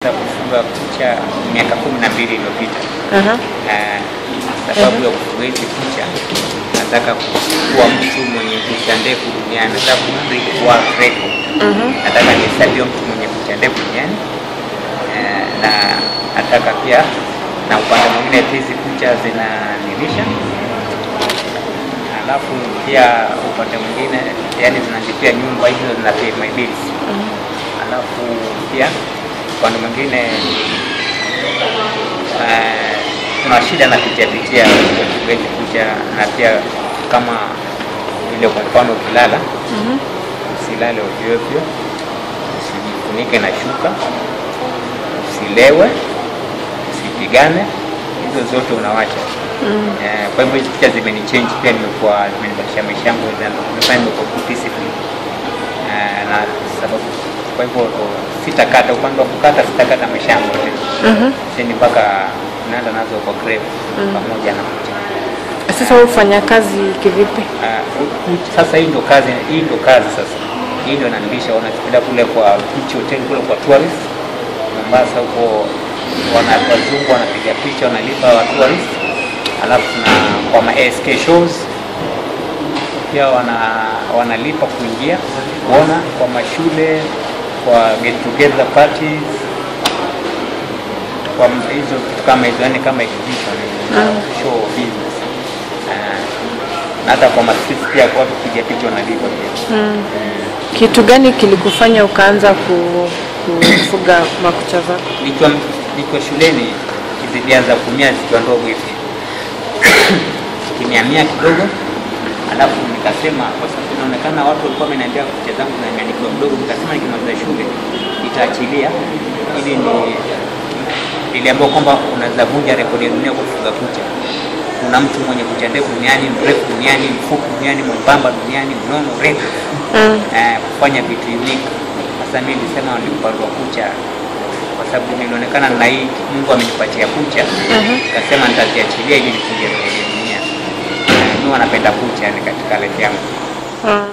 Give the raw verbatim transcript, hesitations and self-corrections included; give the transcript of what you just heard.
Kufuga kucha miaka kumi na mbili iliyopita. Aha. Eh, sababu ya kufuga hizi kucha, nataka kuwa mtu mwenye kucha ndefu duniani, nataka kubreak world record. Mhm. Nataka nihesabiwe mtu mwenye kucha ndefu duniani. Eh, na nataka pia na upande mwingine hizi kucha zinanilisha. Alafu pia upande mwingine yani zinanilipia nyumba, hizo zina pay my bills. Mhm. Alafu pia upande mwingine uh, kuna shida na pitia pitia kufuga kucha, na pia kama ile kwa mfano ukilala, mhm, usilale ovyo ovyo, usijifunike na shuka, usilewe, usipigane, hizo zote unawacha. Mm. Eh, kwa hivyo hizi picha zimenichange pia, nimekuwa zimenibadilisha maisha yangu, nimefanya nimekuwa discipline. Eh, na sababu kwa hivyo sitakata, upande wa kukata sitakata maisha yangu. Mhm. Sisi mpaka naenda nazo kwa grave, mm, pamoja na kucha. Sasa wewe ufanya kazi kivipi? Uh, sasa hii ndio kazi, hii ndio kazi sasa. Hii ndio inanilisha, wanapenda kule kwa beach hotel kule kwa tourist. Mombasa huko wana wazungu wanapiga picha, wanalipa wa tourist. Alafu na kwa ma A S K shows pia wana wanalipa kuingia kuona, kwa mashule, kwa get together parties, kwa hizo kitu kama hizo, yani kama exhibition, mm, show business. Uh, na hata kwa masisi pia kwa watu kupiga picha wanalipa pia. Mm. Mm. Kitu gani kilikufanya ukaanza kufuga makucha zako? Nikiwa nikiwa shuleni zilianza kumia zikiwa ndogo hivi. Kimiamia kidogo, alafu nikasema kwa sababu inaonekana watu walikuwa wameniambia kucha zangu na nikiwa mdogo, nikasema nikimaliza shule nitaachilia ili ni niliambiwa kwamba unaweza vunja rekodi ya dunia kwa kufuga kucha. Kuna mtu mwenye kucha ndefu duniani, mrefu duniani, mfupi duniani, mwembamba duniani, mnono, refu. Mm. Eh, kufanya vitu unique. Sasa mimi nilisema niliparua kucha kwa sababu nilionekana na hii Mungu amenipatia kucha. Mhm. Nikasema nitaziachilia ili nifuje rekodi ya dunia. Mimi wanapenda kucha ni katika life yangu. Mm.